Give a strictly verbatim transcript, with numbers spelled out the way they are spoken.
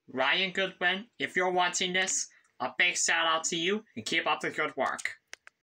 Ryan Goodwin, if you're watching this, a big shout out to you and keep up the good work.